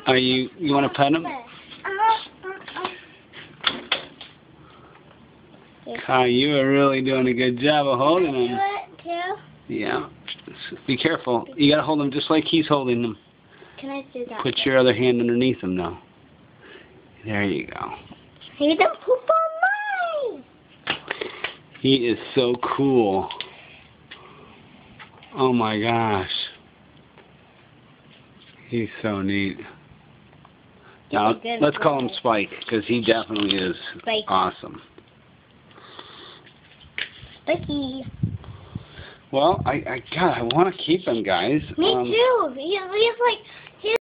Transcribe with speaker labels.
Speaker 1: Are you want to pet him? Kai, you are really doing a good job of holding him. Yeah. Be careful. You gotta hold him just like he's holding them.
Speaker 2: Can I do that?
Speaker 1: Put your other hand underneath him now. There you go.
Speaker 2: He didn't poop on mine.
Speaker 1: He is so cool. Oh my gosh. He's so neat. Now, let's call him Spike, because he definitely is awesome.
Speaker 2: Spiky.
Speaker 1: Well, God, I want to keep him, guys.
Speaker 2: Me too. He has like